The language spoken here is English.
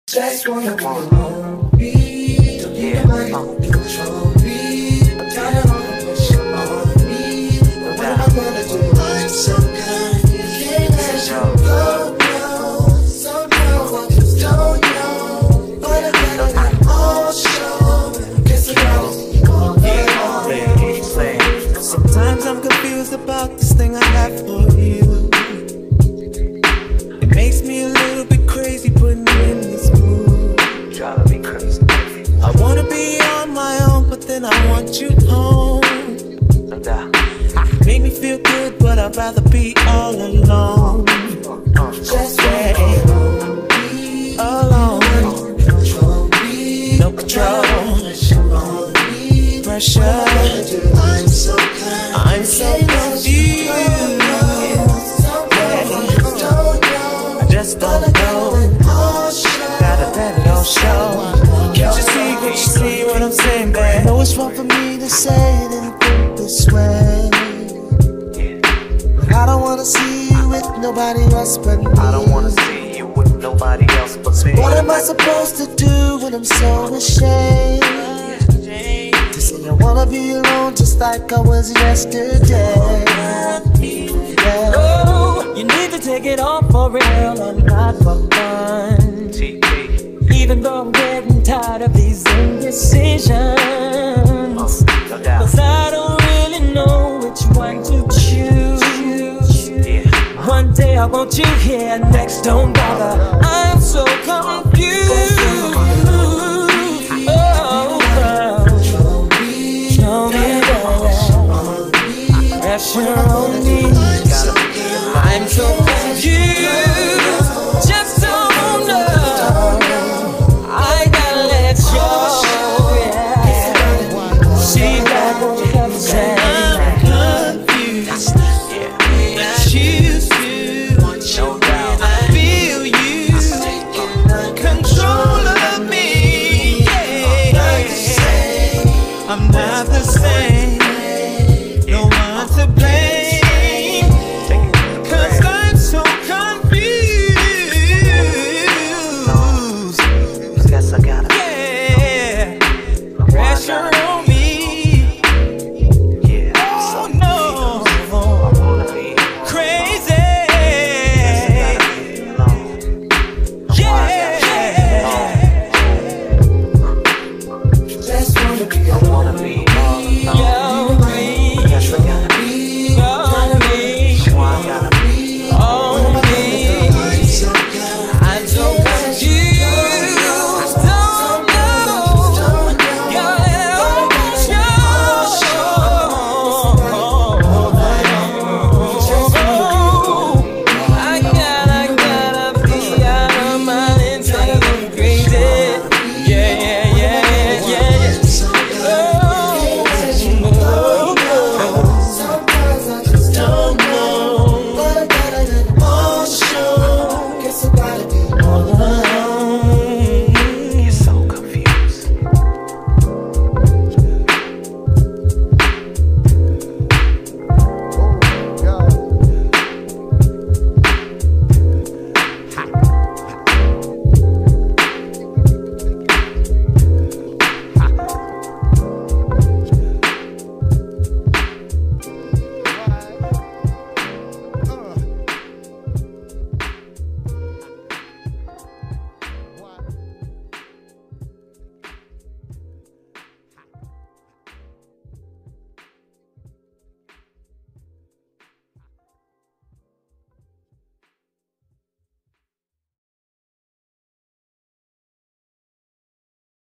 Just wanna be alone, me. Don't need nobody to control me. I'm tired of all the pressure on me. But what am I gonna do? I'm so kind. Can't let you go, no. Somehow I just don't know. But I gotta let all show. Guess I gotta see you all alone. Sometimes I'm confused about this thing I have for you. It makes me a little bit crazy putting you in this mood. Driving me crazy. I wanna be on my own, but then I want you home. No doubt. Make me feel good, but I'd rather be all alone. Just alone. No control. Pressure. I'm so kind. I'm so confused. I just don't know. Gotta let it all show. Can't you see what I'm saying, babe? I know it's wrong for me to say it and think this way, but I don't wanna see you with nobody else but me. I don't wanna see you with nobody else but me. What am I supposed to do when I'm so ashamed to say I wanna be alone just like I was yesterday? Yeah. Oh, you need to take it off for real and not for fun. TP. Even though I'm getting tired of these indecisions, No doubt. cause I don't really know which one to choose. Yeah. One day I want you here, next don't bother. I'm so confused. Oh, girl. Show me that pressure on me. I'm so confused. Just don't know. I gotta let you know. Yeah. See that what you have to say. I'm confused. Choose you. No doubt. I feel you. Control of me. Yeah. I'm not the same.